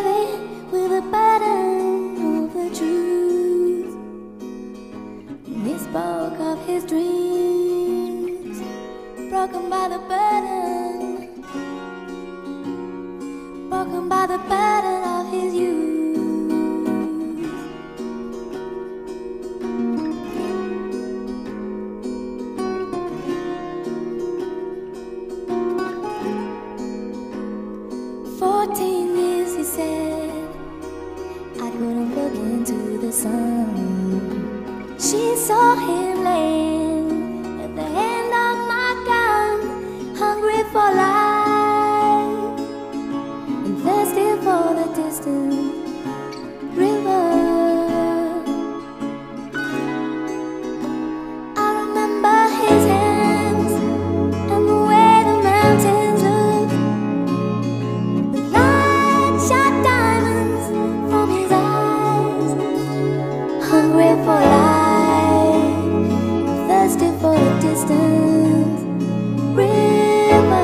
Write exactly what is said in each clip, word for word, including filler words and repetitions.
heavy with the burden of the truth. And he spoke of his dreams, broken by the burden, broken by the burden of his youth. Fourteen years, he said, I couldn't look into the sun. She saw him laying at the end of my gun, hungry for life and thirsty for the distant river. I remember his hands and the way the mountains looked. Hungry for life, thirsty for the distant river.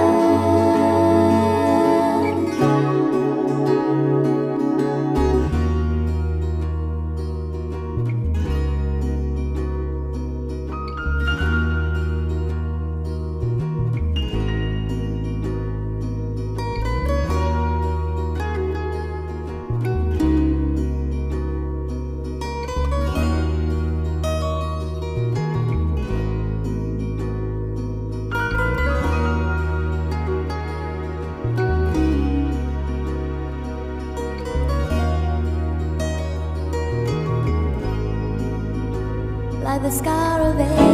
Like the scar of age.